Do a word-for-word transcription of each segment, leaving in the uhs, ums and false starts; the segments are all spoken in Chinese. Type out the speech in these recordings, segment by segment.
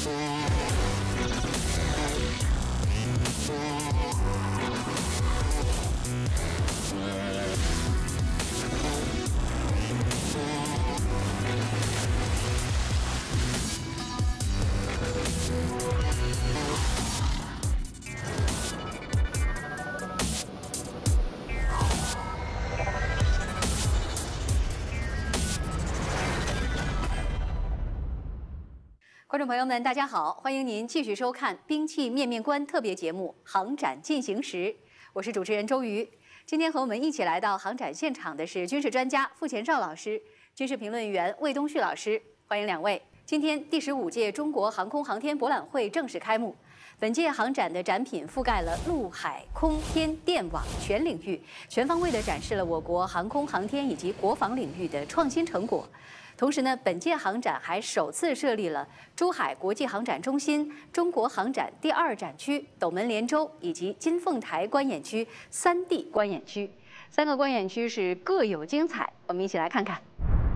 观众朋友们，大家好，欢迎您继续收看《兵器面面观》特别节目《航展进行时》，我是主持人周瑜。今天和我们一起来到航展现场的是军事专家傅前绍老师、军事评论员魏东旭老师，欢迎两位。今天第十五届中国航空航天博览会正式开幕。本届航展的展品覆盖了陆海空天电网全领域，全方位地展示了我国航空航天以及国防领域的创新成果。同时呢，本届航展还首次设立了珠海国际航展中心、中国航展第二展区、斗门连州以及金凤台观演区三地观演区。三个观演区是各有精彩，我们一起来看看。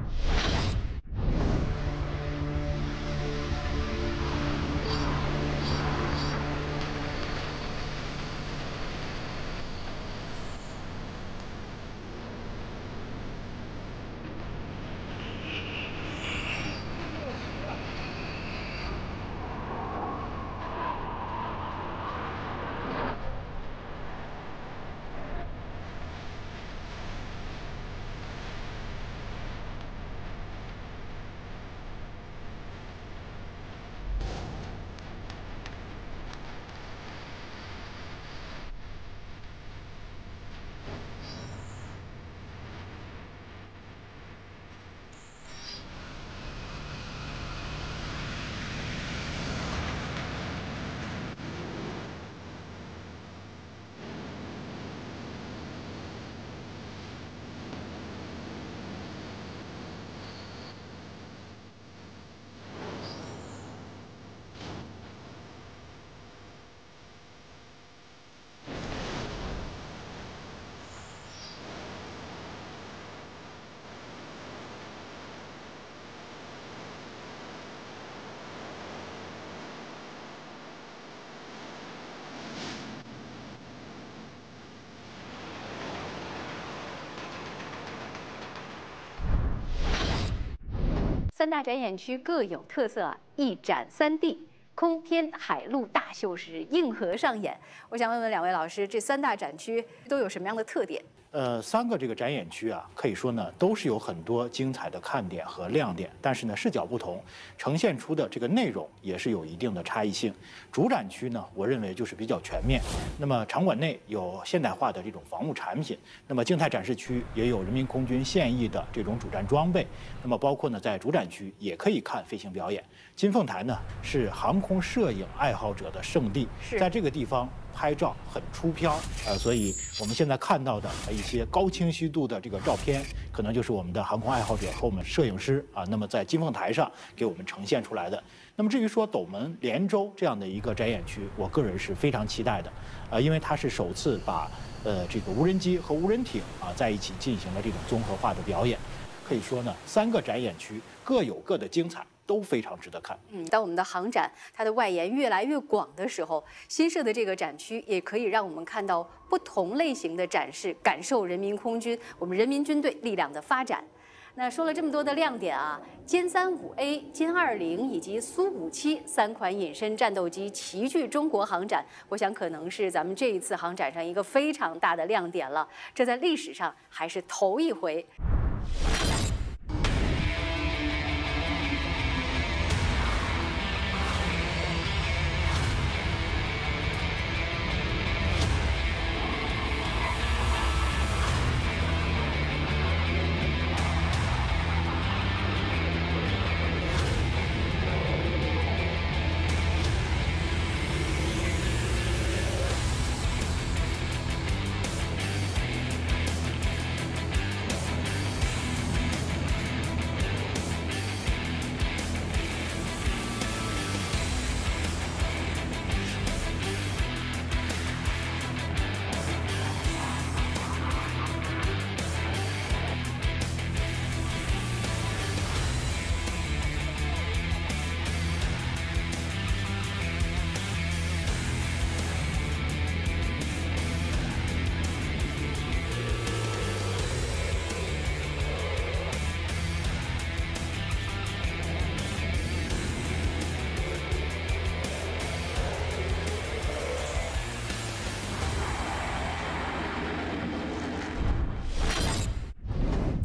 三大展演区各有特色啊，一展三地，空天海陆大秀是硬核上演。我想问问两位老师，这三大展区都有什么样的特点？ 呃，三个这个展演区啊，可以说呢都是有很多精彩的看点和亮点，但是呢视角不同，呈现出的这个内容也是有一定的差异性。主展区呢，我认为就是比较全面。那么场馆内有现代化的这种防务产品，那么静态展示区也有人民空军现役的这种主战装备。那么包括呢在主展区也可以看飞行表演。金凤台呢是航空摄影爱好者的圣地，在这个地方拍照很出片，呃，所以我们现在看到的一些高清晰度的这个照片，可能就是我们的航空爱好者和我们摄影师啊，那么在金凤台上给我们呈现出来的。那么至于说斗门连州这样的一个展演区，我个人是非常期待的，呃，因为它是首次把呃这个无人机和无人艇啊在一起进行了这种综合化的表演。可以说呢，三个展演区各有各的精彩，都非常值得看。 嗯，当我们的航展它的外延越来越广的时候，新设的这个展区也可以让我们看到不同类型的展示，感受人民空军我们人民军队力量的发展。那说了这么多的亮点啊，歼三五 A、歼二零以及苏五七三款隐身战斗机齐聚中国航展，我想可能是咱们这一次航展上一个非常大的亮点了。这在历史上还是头一回。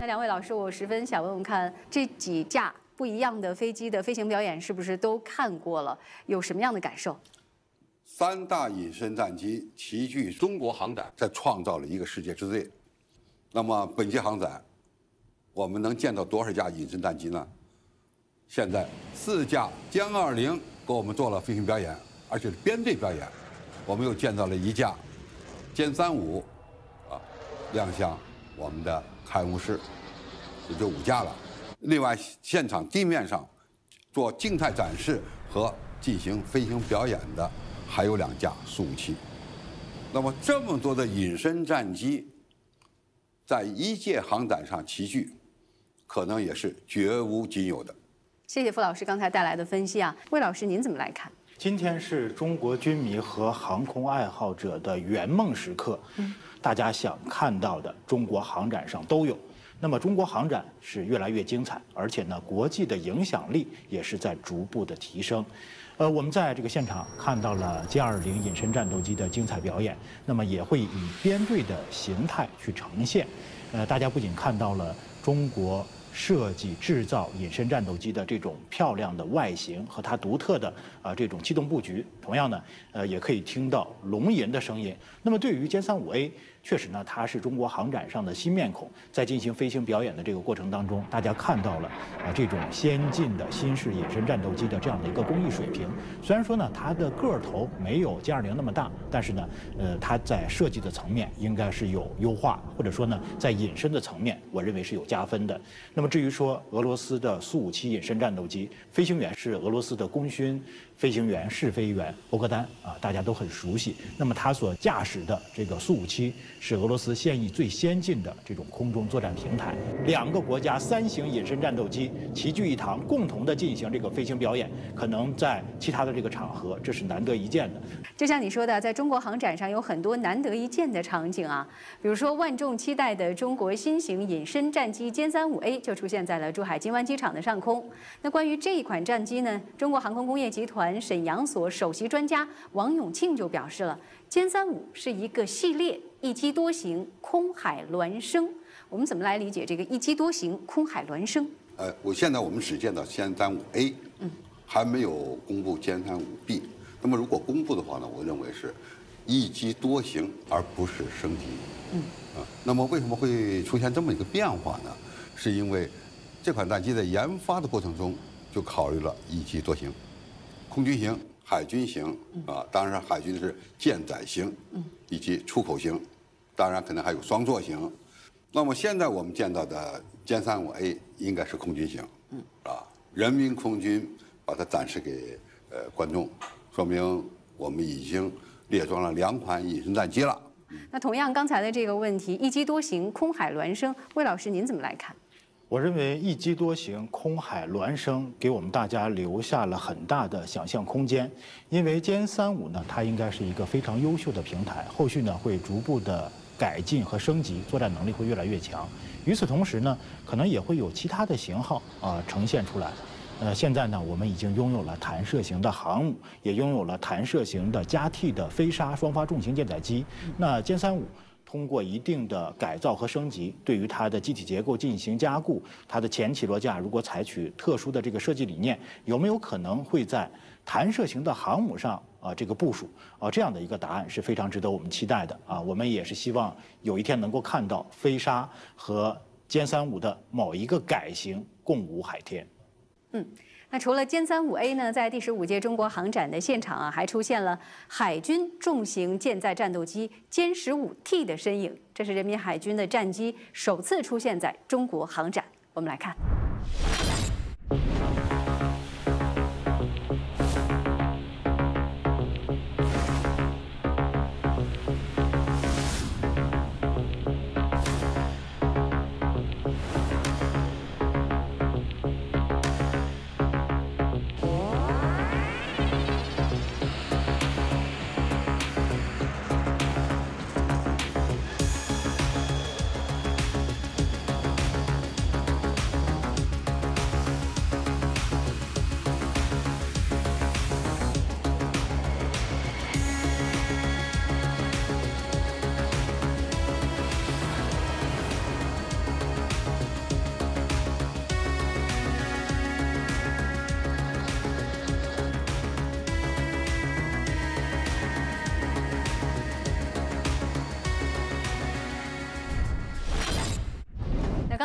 那两位老师，我十分想问问看，这几架不一样的飞机的飞行表演是不是都看过了？有什么样的感受？ 三大隐身战机齐聚中国航展，在创造了一个世界之最。那么本届航展，我们能见到多少架隐身战机呢？现在四架歼二零给我们做了飞行表演，而且是编队表演。我们又见到了一架歼三五，啊，亮相我们的开幕式，也就五架了。另外，现场地面上做静态展示和进行飞行表演的还有两架苏五七。那么这么多的隐身战机，在一届航展上齐聚，可能也是绝无仅有的。 谢谢傅老师刚才带来的分析啊，魏老师您怎么来看？ 今天是中国军迷和航空爱好者的圆梦时刻，嗯，大家想看到的中国航展上都有。那么中国航展是越来越精彩，而且呢，国际的影响力也是在逐步的提升。呃，我们在这个现场看到了歼二零隐身战斗机的精彩表演，那么也会以编队的形态去呈现。呃，大家不仅看到了中国设计制造隐身战斗机的这种漂亮的外形和它独特的啊、呃、这种机动布局，同样呢，呃，也可以听到龙吟的声音。那么对于歼三五 A， 确实呢，它是中国航展上的新面孔，在进行飞行表演的这个过程当中，大家看到了啊、呃、这种先进的新式隐身战斗机的这样的一个工艺水平。虽然说呢，它的个头没有歼二零那么大，但是呢，呃，它在设计的层面应该是有优化，或者说呢，在隐身的层面，我认为是有加分的。那么至于说俄罗斯的苏五七隐身战斗机，飞行员是俄罗斯的功勋飞行员试飞员波戈丹啊，大家都很熟悉。那么他所驾驶的这个苏五七是俄罗斯现役最先进的这种空中作战平台。两个国家三型隐身战斗机齐聚一堂，共同的进行这个飞行表演，可能在其他的这个场合这是难得一见的。 就像你说的，在中国航展上有很多难得一见的场景啊，比如说万众期待的中国新型隐身战机歼三五 A 就出现在了珠海金湾机场的上空。那关于这一款战机呢，中国航空工业集团沈阳所首席专家王永庆就表示了，歼三五是一个系列一机多型空海孪生。我们怎么来理解这个一机多型空海孪生？ 呃，我现在我们只见到歼三五 A， 嗯，还没有公布歼三五 B。那么如果公布的话呢，我认为是一机多型，而不是升级。嗯，啊，那么为什么会出现这么一个变化呢？是因为这款战机在研发的过程中就考虑了一机多型，空军型、海军型啊，当然海军是舰载型，以及出口型，当然可能还有双座型。那么现在我们见到的歼三五 A 应该是空军型，啊，人民空军把它展示给呃观众，说明我们已经列装了两款隐身战机了。 那同样刚才的这个问题，一机多型空海孪生，魏老师您怎么来看？ 我认为一机多型空海孪生给我们大家留下了很大的想象空间，因为歼三五呢，它应该是一个非常优秀的平台，后续呢会逐步的改进和升级，作战能力会越来越强。与此同时呢，可能也会有其他的型号啊、呃、呈现出来。呃，现在呢，我们已经拥有了弹射型的航母，也拥有了弹射型的加 T 的飞鲨双发重型舰载机。那歼三五通过一定的改造和升级，对于它的机体结构进行加固，它的前起落架如果采取特殊的这个设计理念，有没有可能会在弹射型的航母上啊这个部署啊这样的一个答案是非常值得我们期待的啊。我们也是希望有一天能够看到飞鲨和歼三五的某一个改型共舞海天。 嗯，那除了歼三五 A 呢，在第十五届中国航展的现场啊，还出现了海军重型舰载战斗机歼十五 T 的身影。这是人民海军的战机首次出现在中国航展。我们来看。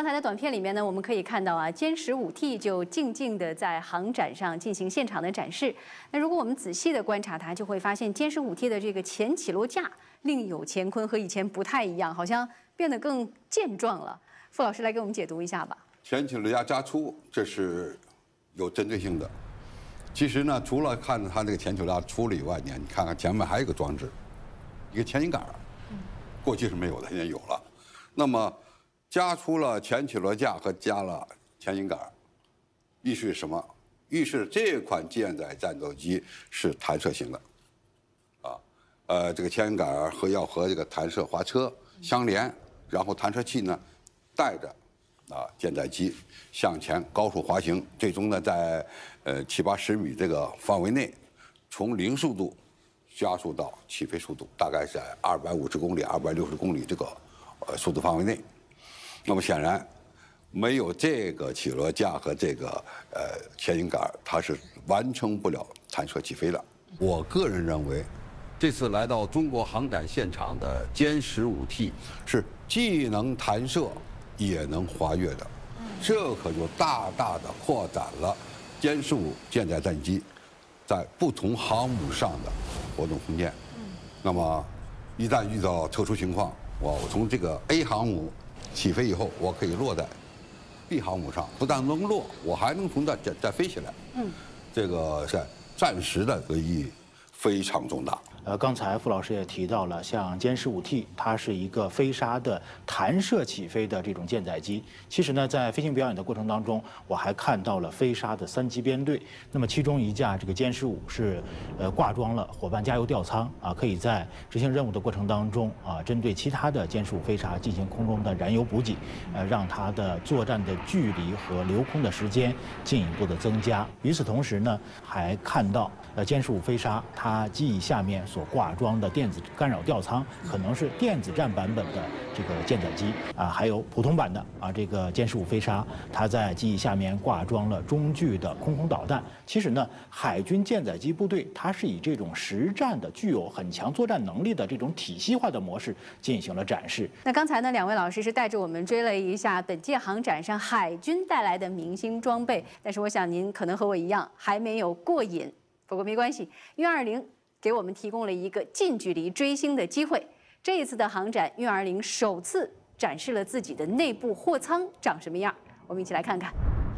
才的短片里面呢，我们可以看到啊，歼十五 T 就静静地在航展上进行现场的展示。那如果我们仔细的观察它，就会发现歼十五 T 的这个前起落架另有乾坤，和以前不太一样，好像变得更健壮了。傅老师来给我们解读一下吧。 前起落架加粗，这是有针对性的。其实呢，除了看它这个前起落架粗了以外呢，你看看前面还有一个装置，一个前引杆，过去是没有的，现在有了。那么加出了前起落架和加了前引杆，预示什么？预示这款舰载战斗机是弹射型的，啊，呃，这个前引杆和要和这个弹射滑车相连，然后弹射器呢带着啊舰载机向前高速滑行，最终呢在呃七八十米这个范围内，从零速度加速到起飞速度，大概在二百五十公里、二百六十公里这个呃速度范围内。那么显然，没有这个起落架和这个呃前引杆，它是完成不了弹射起飞的。 我个人认为，这次来到中国航展现场的歼十五 T 是既能弹射也能滑跃的，这可就大大的扩展了歼十五舰载战机在不同航母上的活动空间。那么，一旦遇到特殊情况，我从这个 A 航母起飞以后，我可以落在 B 航母上，不但能落，我还能从那再再飞起来。嗯，这个是暂时的意义非常重大。 呃，刚才傅老师也提到了，像歼十五 T， 它是一个飞鲨的弹射起飞的这种舰载机。其实呢，在飞行表演的过程当中，我还看到了飞鲨的三机编队。那么其中一架这个歼十五是，呃，挂装了伙伴加油吊舱啊，可以在执行任务的过程当中啊，针对其他的歼十五飞鲨进行空中的燃油补给，呃，让它的作战的距离和留空的时间进一步的增加。与此同时呢，还看到呃歼十五飞鲨它机翼下面所挂装的电子干扰吊舱可能是电子战版本的这个舰载机啊，还有普通版的啊这个歼十五飞鲨，它在机翼下面挂装了中距的空空导弹。其实呢，海军舰载机部队它是以这种实战的、具有很强作战能力的这种体系化的模式进行了展示。 那刚才呢，两位老师是带着我们追了一下本届航展上海军带来的明星装备，但是我想您可能和我一样还没有过瘾。不过没关系，运二零给我们提供了一个近距离追星的机会。这一次的航展，运二零首次展示了自己的内部货舱长什么样，我们一起来看看。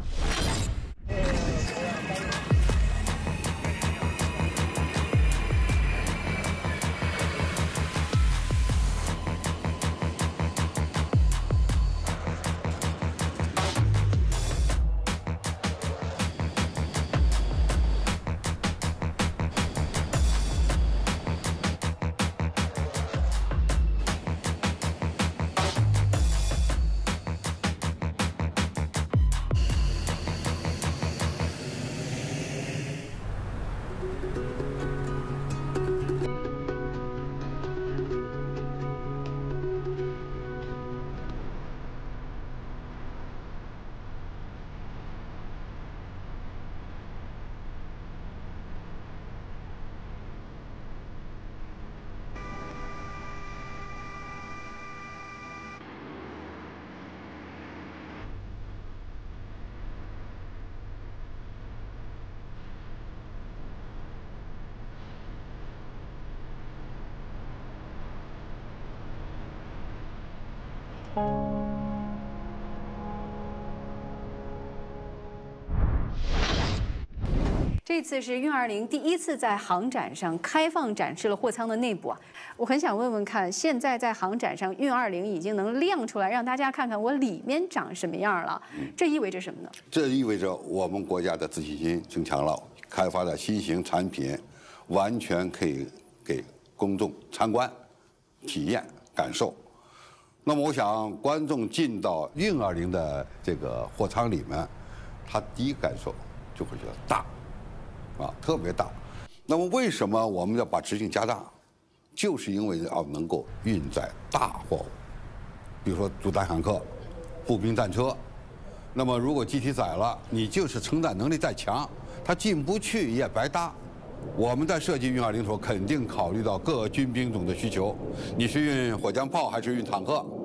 这次是运二零第一次在航展上开放展示了货舱的内部啊，我很想问问看，现在在航展上运二零已经能亮出来，让大家看看我里面长什么样了，这意味着什么呢？ 这意味着我们国家的自信心增强了，开发的新型产品完全可以给公众参观、体验、感受。那么，我想观众进到运二零的这个货舱里面，他第一感受就会觉得大。啊，特别大。那么为什么我们要把直径加大？就是因为要能够运载大货物，比如说主弹坦克、步兵战车。那么如果机体载了，你就是承载能力再强，它进不去也白搭。我们在设计运二零的时候，肯定考虑到各军兵种的需求。你是运火箭炮还是运坦克？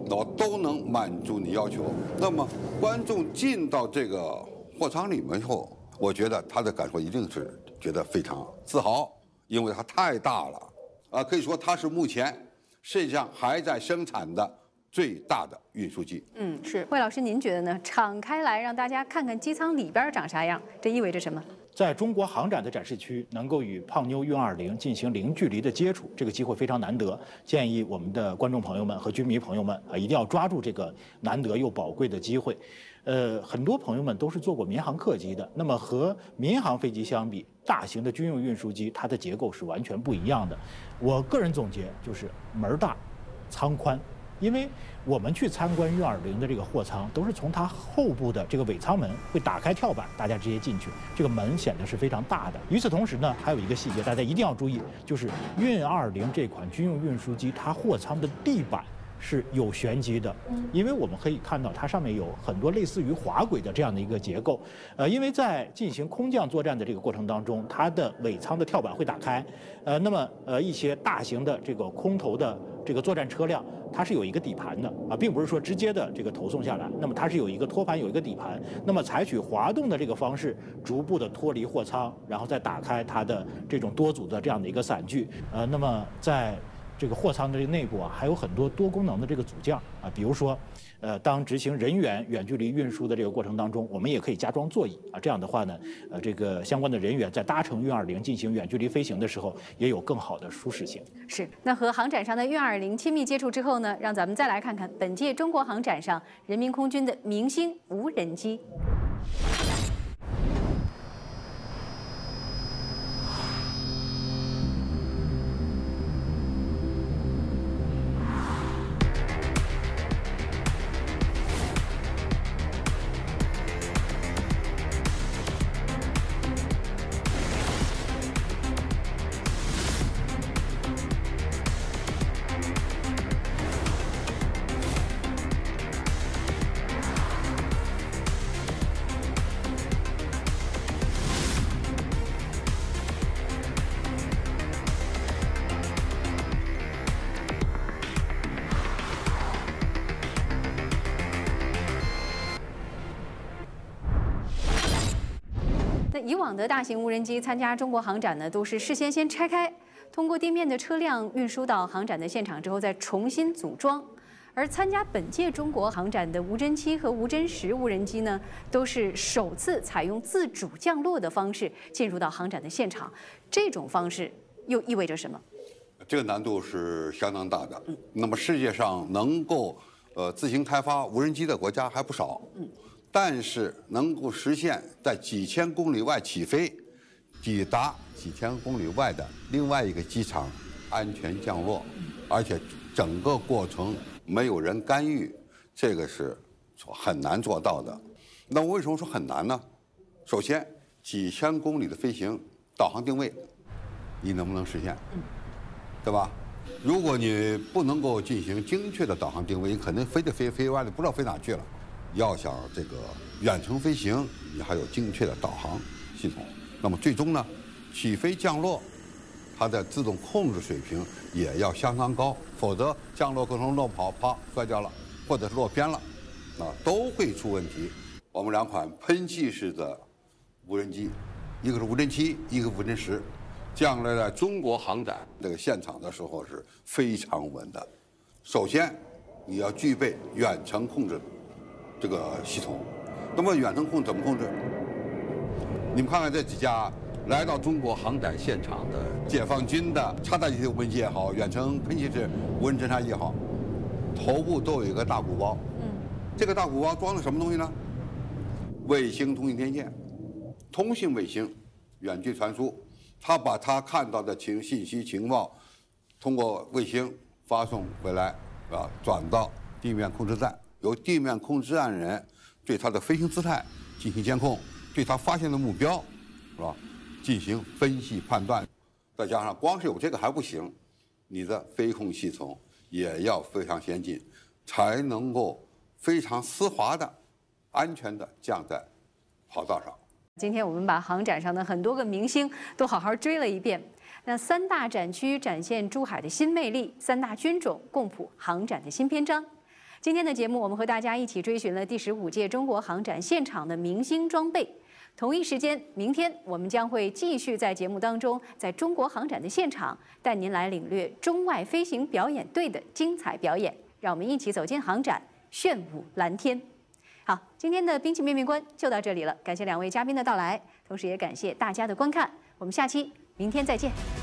我都能满足你要求。那么观众进到这个货舱里面以后，我觉得他的感受一定是觉得非常自豪，因为它太大了，啊，可以说它是目前世界上还在生产的最大的运输机。 嗯，是。魏老师，您觉得呢？敞开来让大家看看机舱里边长啥样，这意味着什么？ 在中国航展的展示区，能够与胖妞运二零进行零距离的接触，这个机会非常难得。建议我们的观众朋友们和军迷朋友们啊，一定要抓住这个难得又宝贵的机会。呃，很多朋友们都是坐过民航客机的，那么和民航飞机相比，大型的军用运输机它的结构是完全不一样的。我个人总结就是门大，舱宽。因为我们去参观运二零的这个货舱，都是从它后部的这个尾舱门会打开跳板，大家直接进去，这个门显得是非常大的。与此同时呢，还有一个细节大家一定要注意，就是运二零这款军用运输机，它货舱的地板是有旋机的，因为我们可以看到它上面有很多类似于滑轨的这样的一个结构。呃，因为在进行空降作战的这个过程当中，它的尾舱的跳板会打开，呃，那么呃一些大型的这个空投的这个作战车辆，它是有一个底盘的啊，并不是说直接的这个投送下来，那么它是有一个托盘，有一个底盘，那么采取滑动的这个方式，逐步的脱离货舱，然后再打开它的这种多组的这样的一个伞具，呃，那么在这个货舱的这个内部啊，还有很多多功能的这个组件啊，比如说，呃，当执行人员远距离运输的这个过程当中，我们也可以加装座椅啊，这样的话呢，呃，这个相关的人员在搭乘运二零进行远距离飞行的时候，也有更好的舒适性。 是。那和航展上的运二零亲密接触之后呢，让咱们再来看看本届中国航展上人民空军的明星无人机。以往的大型无人机参加中国航展呢，都是事先先拆开，通过地面的车辆运输到航展的现场之后再重新组装。而参加本届中国航展的无侦七和无侦十无人机呢，都是首次采用自主降落的方式进入到航展的现场。这种方式又意味着什么？ 这个难度是相当大的。嗯、那么世界上能够呃自行开发无人机的国家还不少。嗯。但是能够实现在几千公里外起飞，抵达几千公里外的另外一个机场安全降落，而且整个过程没有人干预，这个是很难做到的。那为什么说很难呢？首先，几千公里的飞行，导航定位，你能不能实现？对吧？如果你不能够进行精确的导航定位，你可能飞着飞飞歪了，不知道飞哪去了。要想这个远程飞行，你还有精确的导航系统。那么最终呢，起飞降落，它的自动控制水平也要相当高，否则降落过程中落跑，啪摔跤了，或者是落偏了，啊，都会出问题。我们两款喷气式的无人机，一个是无侦七，一个无侦十，降落在中国航展这个现场的时候是非常稳的。首先，你要具备远程控制这个系统。那么远程控怎么控制？你们看看这几架来到中国航展现场的解放军的插载机无人机也好，远程喷气式无人侦察机也好，头部都有一个大鼓包。嗯，这个大鼓包装的什么东西呢？卫星通信天线，通信卫星远距传输，它把它看到的情信息情报通过卫星发送回来，啊，转到地面控制站，由地面控制站人对它的飞行姿态进行监控，对它发现的目标，是吧，进行分析判断。再加上光是有这个还不行，你的飞控系统也要非常先进，才能够非常丝滑的、安全的降在跑道上。 今天我们把航展上的很多个明星都好好追了一遍。那三大展区展现珠海的新魅力，三大军种共谱航展的新篇章。 今天的节目，我们和大家一起追寻了第十五届中国航展现场的明星装备。同一时间，明天我们将会继续在节目当中，在中国航展的现场，带您来领略中外飞行表演队的精彩表演。让我们一起走进航展，炫舞蓝天。好，今天的兵器面面观就到这里了，感谢两位嘉宾的到来，同时也感谢大家的观看。我们下期明天再见。